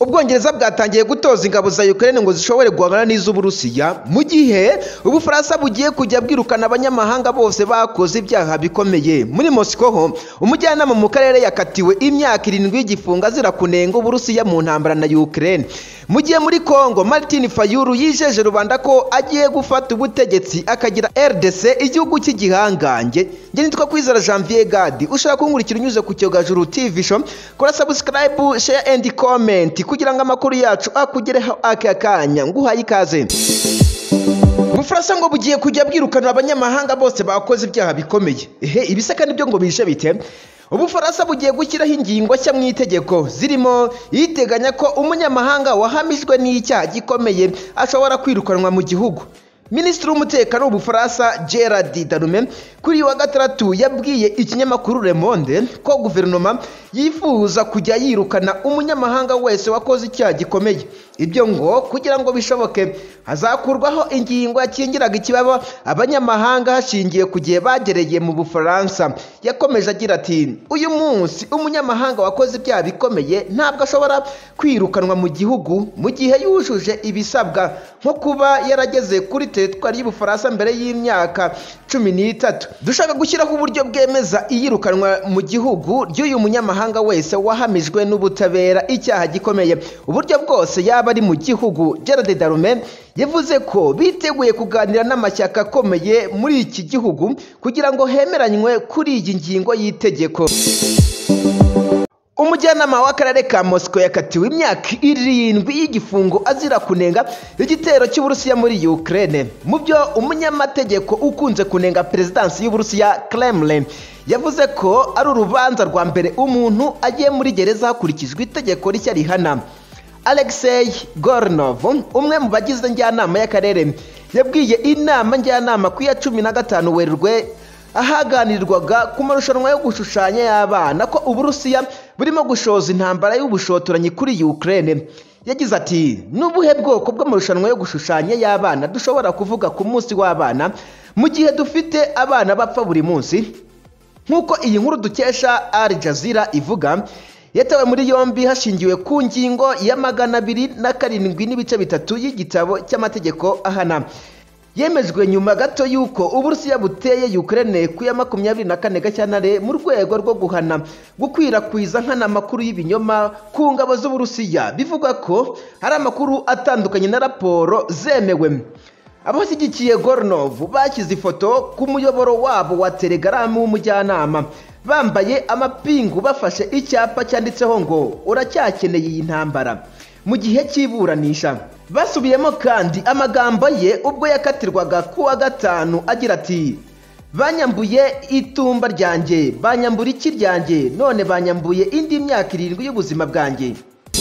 Ubwongereza bwatangiye gutoza ingabo za Ukraine ngo zishobore guhangana n'iz'Uburusiya mu gihe Ubufaransa bugiye kujya bwirukana abanyamahanga bose bakoze ibyaha bikomeye. Muri Moscow umujyanama mu karere yakatiwe imyaka 7 y'igifungo azira kunenga Uburusiya mu ntambara na Ukraine. Mu gihe muri Congo Martin Fayulu yijeje rubanda ko agiye gufata ubutegetsi akagira RDC igihugu cy'igihangange. Nge nitwa Kwizera Janvier Gadi. Ushaka kunkurikira unyuze ku Cyogajuru TV show, kora subscribe, share and comment kugira ngo amakuru yacu akugereho aka kanya. Nguhaye ikaze. Ubufaransa ngo bugiye kujya bwirukana abanyamahanga bose bakoze ibyaha bikomeye. Ibiseka nibyo ngo bishe bite? Ubufaransa bugiye gushyiraho ingingo nshya mu itegeko zirimo yiteganya ko umunyamahanga wahamijwe n'icyaha gikomeye ashobora kwirukanwa mu gihugu. Minisitiri w'umutekano w'Ubufaransa Gerard Darmanin kuri wa gatandatu yabwiye ikinyamakuru Le Monde ko guverinoma yifuza kujya yirukana umunyamahanga wese wakoze icyaha gikomeye. Ibyo ngo kugira ngo bishoboke hazakurwaho ingingo yakingiraga ikibaba abanyamahanga hashingiye ku gihe bagereye mu Bufaransa. Yakomeje agira ati uyu munsi umunyamahanga wakoze ibyaha bikomeye ntabwo ashobora kwirukanwa mu gihugu mu gihe yujuje ibisabwa nko kuba yarageze kuri teritwari y'Ubufaransa mbere y'imyaka 13. Dushaka gushyiraho uburyo bwemeza iyirukanwa mu gihugu ry'uyu munyamahanga wese wahamijwe n'ubutabera icyaha gikomeye uburyo bwose yaba ari mu gihugu. Gerard Darmanin yavuze ko biteguye kuganira n'amashyaka akomeye muri iki gihugu kugira ngo hemeranywe kuri iyi ngingo y'itegeko. Umujyanama w'akarere ka Moscow yakatiwe imyaka 7 y'igifungo azira kunenga igitero cy'Uburusiya muri Ukraine. Mu byo umunyamategeko ukunze kunenga perezidansi y'Uburusiya Kremlin yavuze ko ari urubanza rwa mbere umuntu agiye muri gereza hakurikijwe itegeko rishya rihana. Alexei Gornov, umwe mu bagize njyanama y'akarere, yabwiye inama njyanama ku ya 15 Werurwe ahaganirwaga ku marushanwa yo gushushanya y'abana ko Uburusiya burimo gushoza intambara y'ubushotoranyi kuri Ukraine. Yagize ati n'ubuhe bwoko bw'amarushanwa yo gushushanya y'abana dushobora kuvuga ku munsi w'abana mu gihe dufite abana bapfa buri munsi? Nk'uko iyi nkuru dukesha Al Jazeera ivuga, yatawe muri yombi hashingiwe ku ngingo ya 207 y'igitabo cy'amategeko ahana. Yemejwe nyuma gato yuko Uburusiya buteye Ukraine ku ya 24 Gashyantare mu rwego rwo guhana gukwirakwiza nkana makuru y'ibinyoma ku ngabo z'Uburusiya. Bivugwa ko hari amakuru atandukanye na raporo zemewe. Abashyigikiye Gornov bashyize ifoto ku muyoboro wabo wa Telegram w'umujyanama bambaye amapingu bafashe icyapa cyanditseho ngo uracyakeneye iyi ntambara mu gihe cy'iburanisha. Basubiyemo kandi amagambo ye ubwo yakatirwaga ku wa gatanu agira ati banyambuye itumba ryanjye, banyambura iki ryanjye, none banyambuye indi myaka 7 y'ubuzima bwanjye.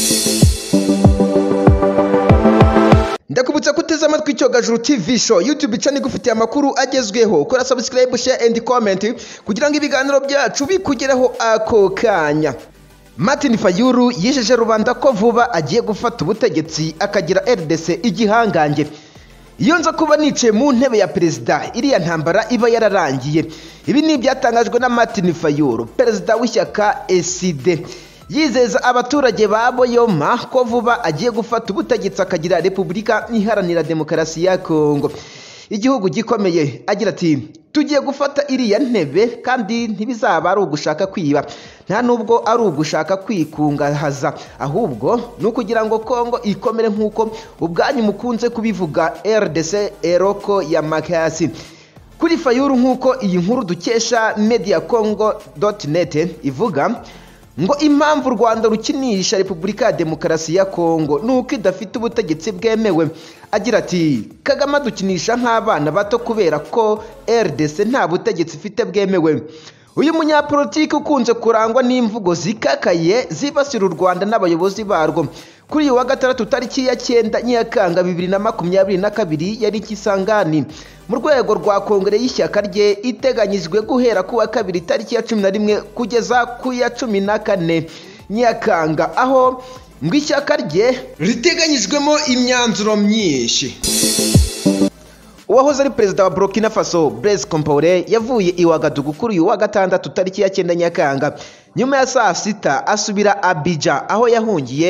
Ndakubutsa kuteza amatwi Cyogajuru TV show YouTube channel igufitiye amakuru agezweho. Kora subscribe, share and comment kugira ngo ibiganiro byacu bikugeraho ako kanya. Martin Fayulu yijeje rubanda ko vuba agiye gufata ubutegetsi akagira RDC igihangange. Iyo nza kuba nicaye mu ntebe ya perezida iriya ntambara iba yararangiye. Ibi ni byatangajwe na Martin Fayulu, perezida w'ishyaka SD. Yizeza abaturage ba Boyoma ko vuba agiye gufata ubutegetsi akagira Repubulika Iharanira Demokarasi ya Kongo, igihugu gikomeye. Agira ati tugiye gufata iriya ntebe kandi ntibizaba ari ugushaka kwiba, nta nubwo ari ugushaka kwikungahaza, ahubwo nukugira ngo Kongo ikomere nk'uko ubwanyu mukunze kubivuga RDC eroko ya makasi. Kuri Fayulu nk'uko iyi nkuru dukesha mediacongo.net ivuga ngo impamvu u Rwanda rukinisha Repubulika ya Demokarasi ya Kongo nuko idafite ubutegetsi bwemewe. Agira ati Kagame dukinisha nk'abana bato kubera ko RDC nta butegetsi ifite bwemewe. Uyu munyapolitiki ukunze kurangwa n'imvugo zikakaye zibasira u Rwanda n'abayobozi barwo. Kuri wa gatandatu tariki ya 9 Nyakanga 2022 yari Kisangani mu rwego rwa kongere y'ishyaka rye iteganyijwe guhera ku wa 2 tariki ya 11 kugeza ku ya 14 Nyakanga, aho ngo ishyaka rye riteganyijwemo imyanzuro myinshi. Uwahoze ari perezida wa Burkina Faso Blaise Compaoré yavuye i Ouagadougou kuri uyu wa gatandatu tariki ya 9 Nyakanga nyuma ya saa 6 asubira Abidjan aho yahungiye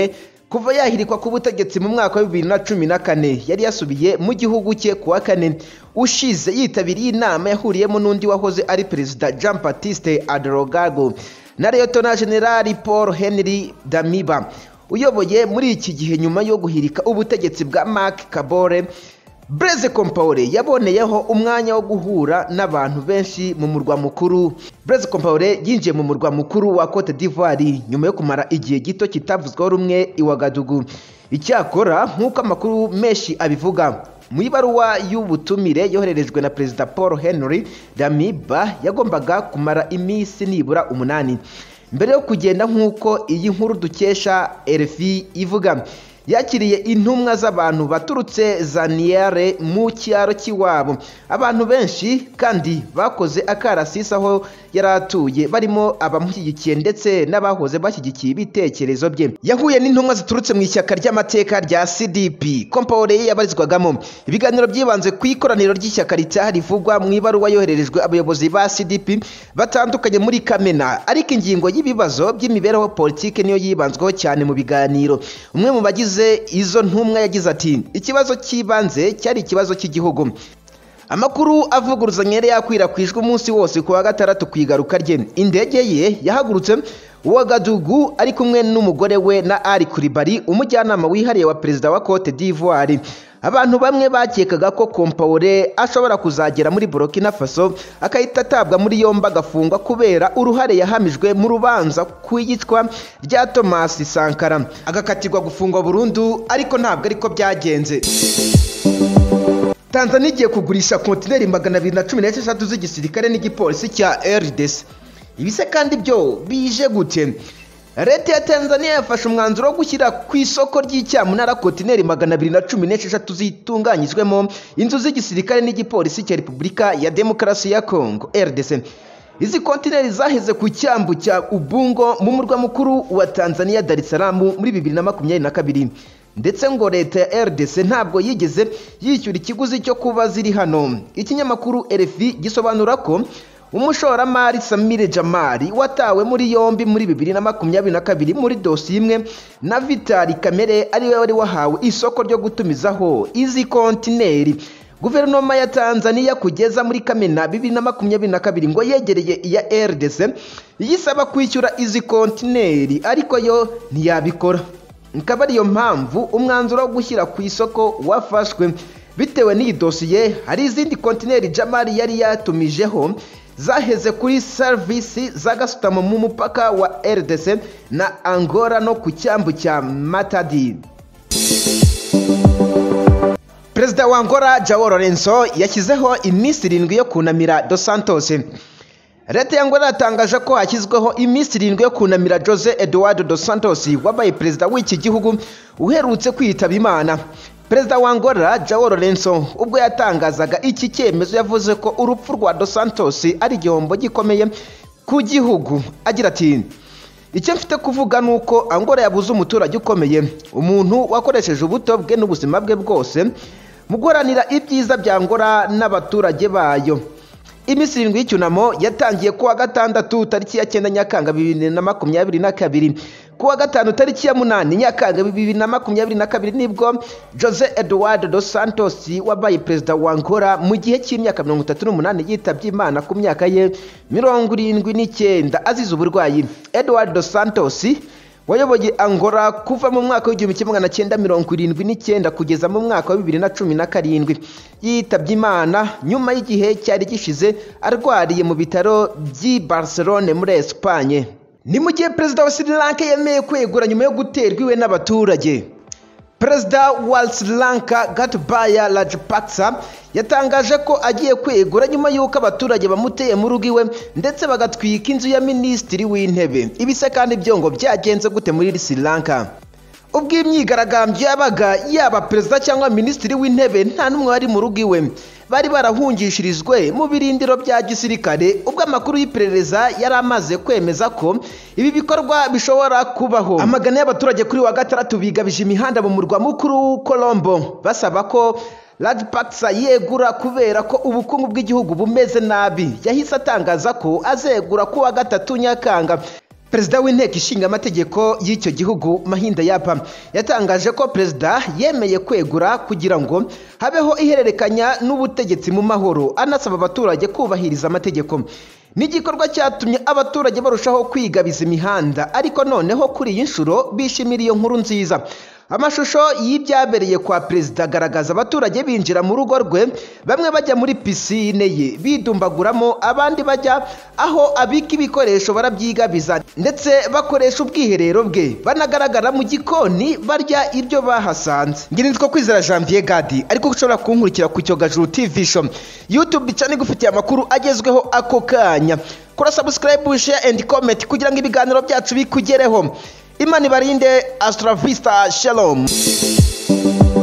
kuva yahirikwa ku butegetsi mu mwaka wa 2014 yari yasubiye mu gihugu cye kuwa kane ushize yitabiriye inama yahuriyemo n'undi wahoze ari perezida Jean Baptiste Adrogago na Lieutenant General Paul Henry Damiba uyoboye muri iki gihe nyuma yo guhirika ubutegetsi bwa Marc Kabore. Blaise Compaoré yaboneyeho umwanya wo guhura n'abantu benshi mu murwa mukuru. Blaise Compaoré yinjiye mu murwa mukuru wa Cote d'Ivoire nyuma yo kumara igihe gito kitavuzweho rumwe i Ouagadougou. Icyakora nk'uko amakuru menshi abivuga, mu ibaruwa y'ubutumire yohererejwe na Perezida Paul Henry Damiba yagombaga kumara iminsi nibura 8 mbere yo kugenda. Nk'uko iyi nkuru dukesha RFI ivuga, yakiriye intumwa z'abantu baturutse Zaniere mu cyaro cy'iwabo. Abantu benshi kandi bakoze akarasisi aho yaratuye, barimo abamushyigikiye ndetse n'abahoze bashyigikiye ibitekerezo bye. Yahuye n'intumwa ziturutse mu ishyaka ry'amateka rya CDP Compaoré yabarizwagamo. Ibiganiro byibanze ku ikoraniro ry'ishyaka ritaha rivugwa mu ibaruwa yohererejwe abayobozi ba CDP batandukanye muri Kamena, ariko ingingo y'ibibazo by'imibereho politike niyo yibanzweho cyane mu biganiro. Umwe mu bagize izo ntumwa yagize ati, ikibazo cy'ibanze cyari ikibazo cy'igihugu. Amakuru avuguruzanya yari yakwirakwijwe umunsi wose ku wa gatandatu ku igaruka rye. Indege ye yahagurutse Ouagadougou ari kumwe n'umugore we na Ali Coulibaly, umujyanama wihariye wa perezida wa Cote d'Ivoire. Abantu bamwe bakekaga ko Compaoré ashobora kuzagera muri Burkina Faso akahita atabwa muri yombi agafungwa kubera uruhare yahamijwe mu rubanza ku iyicwa rya Thomas Sankara, agakatirwa gufungwa burundu, ariko ntabwo ariko byagenze. Tanzania igiye kugurisha kontineri 216 z'igisirikare n'igipolisi cya RDC. Ibise kandi byo bije gute? Leta ya Tanzania yafashe umwanzuro wo gushyira ku isoko ry'icyamunara kontineri 216 zitunganyijwemo inzu z'igisirikare n'igipolisi cya Repubulika ya Demokarasi ya Kongo RDC. Izi kontineri zaheze ku cyambu cya Ubungo mu murwa mukuru wa Tanzania Dar es Salaam muri 2022. Ndetse ngo leta ya RDC ntabwo yigeze yishyura ikiguzi cyo kuba ziri hano. Ikinyamakuru RFI gisobanura ko umushoramari Samire Jamari watawe muri yombi muri 2022 muri dosiye imwe na Vitali Kamere ariwe wari wahawe isoko ryo gutumizaho izi kontineri. Guverinoma ya Tanzania kugeza muri Kamena 2022 ngo yegereye iya RDC yisaba kwishyura izi kontineri, ariko yo ntiyabikora. Ikaba ariyo mpamvu umwanzuro wo gushyira ku isoko wafashwe. Bitewe n'iyi dosiye, hari izindi kontineri Jamari yari yatumijeho zaheze kuri servisi zagasutamo mu mupaka wa RDC na Angola no ku cyambu cya Matadi. Perezida wa Angola João Lourenço yashyizeho iminsi 7 yo kunamira Dos Santos. Leta ya Angola yatangaje ko hashyizweho iminsi 7 yo kunamira José Eduardo dos Santos wabaye perezida w'iki gihugu uherutse kwitaba Imana. Perezida wa Angola João Lourenço ubwo yatangazaga iki cyemezo yavuze ko urupfu rwa Dos Santos ari igihombo gikomeye ku gihugu. Agira ati, icyo mfite kuvuga nuko Angola yabuze umuturage ukomeye, umuntu wakoresheje ubuto bwe n'ubuzima bwe bwose mu guharanira ibyiza bya Angola n'abaturage bayo. Iminsi 7 y'icyunamo yatangiye kuwa gatandatu tariki ya 9 Nyakanga 2022. Kuwa gatanu tariki ya 8 Nyakanga 2022 nibwo José Eduardo dos Santos wabaye perezida wa Angola mu gihe cy'imyaka 38 yitabye Imana ku myaka ye 79 azize uburwayi. Eduardo dos Santos wayoboye Angola kuva mu mwaka w'1979 kugeza mu mwaka wa 2017. Yitabye Imana nyuma y'igihe cyari gishize arwariye mu bitaro by'i Barcelone muri Espagne. Ni mu gihe perezida wa Sri Lanka yemeye kwegura nyuma yo guterwa iwe n'abaturage. Perezida wa Sri Lanka Gotabaya Rajapaksa yatangaje ko agiye kwegura nyuma y'uko abaturage bamuteye mu rugo iwe ndetse bagatwika inzu ya minisitiri w'intebe. Ibise kandi byo ngo byagenze gute muri Sri Lanka? Ubwo imyigaragambyo yabaga yaba perezida cyangwa minisitiri w'intebe nta numwe wari mu rugo iwe, bari barahungishirijwe mu birindiro bya gisirikare. Ubwo amakuru y'iperereza yari amaze kwemeza ko ibi bikorwa bishobora kubaho. Amagana y'abaturage kuri wa gatandatu bigabije imihanda mu murwa mukuru Colombo basaba ko Rajapaksa yegura kubera ko ubukungu bw'igihugu bumeze nabi. Yahise atangaza ko azegura kuwa 3 Nyakanga. Perezida w'inteko ishinga amategeko y'icyo gihugu Mahinda Yapa yatangaje ko perezida yemeye kwegura kugira ngo habeho ihererekanya n'ubutegetsi mu mahoro, anasaba abaturage kubahiriza amategeko. Ni igikorwa cyatumye abaturage barushaho kwigabiza imihanda, ariko noneho kuri iyi nshuro bishimira iyo nkuru nziza. Amashusho y'ibyabereye kwa perezida agaragaza abaturage binjira mu rugo rwe, bamwe bajya muri pisine ye bidumbaguramo, abandi bajya aho abika ibikoresho barabyigabiza, ndetse bakoresha ubwiherero bwe, banagaragara mu gikoni barya ibyo bahasanze. Ngirinzwe Kwizera Janvier Gadi, ariko ushobora kunkurikira ku Cyogajuru TV show YouTube cyane gufitiye amakuru agezweho ako kanya. Kora subscribe, share and comment kugira ngo ibiganiro byacu bikugereho. Imana ibarinde. Astra Vista, Shalom.